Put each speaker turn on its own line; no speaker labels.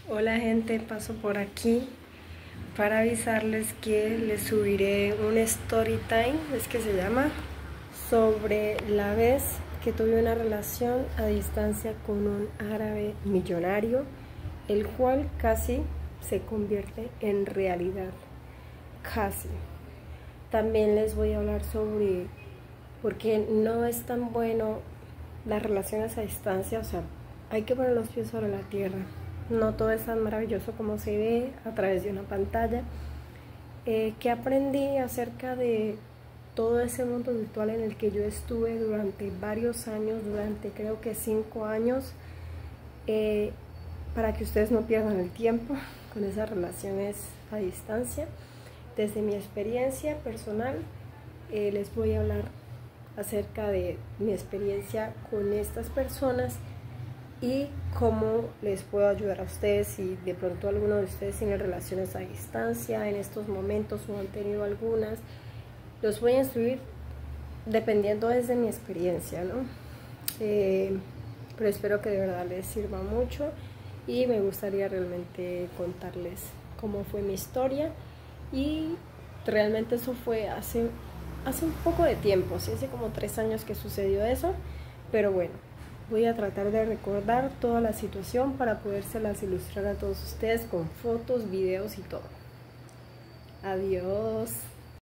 Hola gente, paso por aquí para avisarles que les subiré un story time, es que se llama, sobre la vez que tuve una relación a distancia con un árabe millonario, el cual casi se convierte en realidad, casi. También les voy a hablar sobre por qué no es tan bueno las relaciones a distancia, o sea, hay que poner los pies sobre la tierra. No todo es tan maravilloso como se ve a través de una pantalla. ¿Qué aprendí acerca de todo ese mundo virtual en el que yo estuve durante varios años, durante creo que 5 años, para que ustedes no pierdan el tiempo con esas relaciones a distancia? Desde mi experiencia personal, les voy a hablar acerca de mi experiencia con estas personas y cómo les puedo ayudar a ustedes si de pronto alguno de ustedes tiene relaciones a distancia en estos momentos o han tenido algunas. Los voy a instruir dependiendo desde mi experiencia, ¿no? Pero espero que de verdad les sirva mucho y me gustaría realmente contarles cómo fue mi historia. Y realmente eso fue hace un poco de tiempo, ¿sí? Hace como 3 años que sucedió eso, pero bueno, voy a tratar de recordar toda la situación para podérselas ilustrar a todos ustedes con fotos, videos y todo. Adiós.